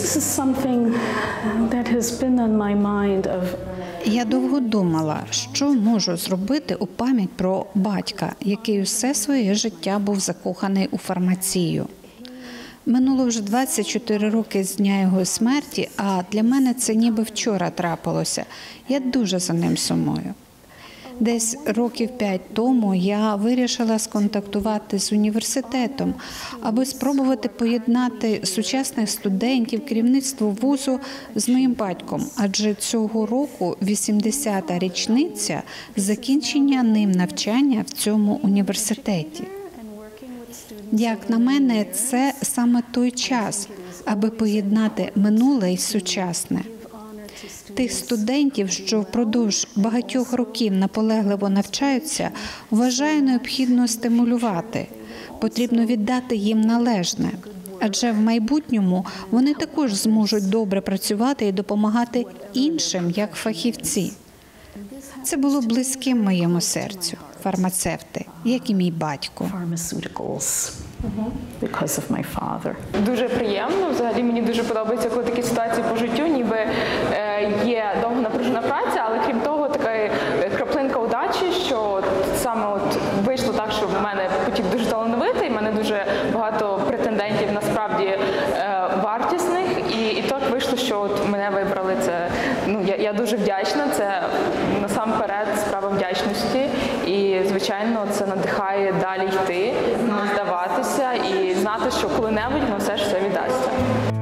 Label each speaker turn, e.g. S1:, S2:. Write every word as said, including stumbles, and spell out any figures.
S1: This is something that has been on my mind of
S2: Я довго думала, що можу зробити у пам'ять про батька, який усе своє життя був закоханий у фармацію. Минуло вже двадцять чотири роки з дня його смерті, а для мене це ніби вчора трапилося. Я дуже за ним сумую. Десь років п'ять тому я вирішила сконтактувати з університетом, аби спробувати поєднати сучасних студентів, керівництво вузу з моїм батьком, адже цього року вісімдесята річниця закінчення ним навчання в цьому університеті. Як на мене, це саме той час, аби поєднати минуле і сучасне. Тих студентів, що впродовж багатьох років наполегливо навчаються, вважаю необхідно стимулювати. Потрібно віддати їм належне, адже в майбутньому вони також зможуть добре працювати і допомагати іншим, як фахівці. Це було близьким моєму серцю – фармацевти, як і мій батько.
S1: Because of my father.
S3: Дуже приємно, взагалі мені дуже подобається, коли такі ситуації по життю, ніби е, є довго напружена праця, але крім того, така краплинка удачі, що саме от вийшло так, що в мене потік дуже талановитий, в мене дуже багато претендентів насправді е, вартісних, і, і так вийшло, що от мене вибрали. Це, ну, я, я дуже вдячна, це насамперед справа вдячності, і звичайно це надихає далі йти, не здаватися і знати, що коли-небудь воно все ж все віддасться.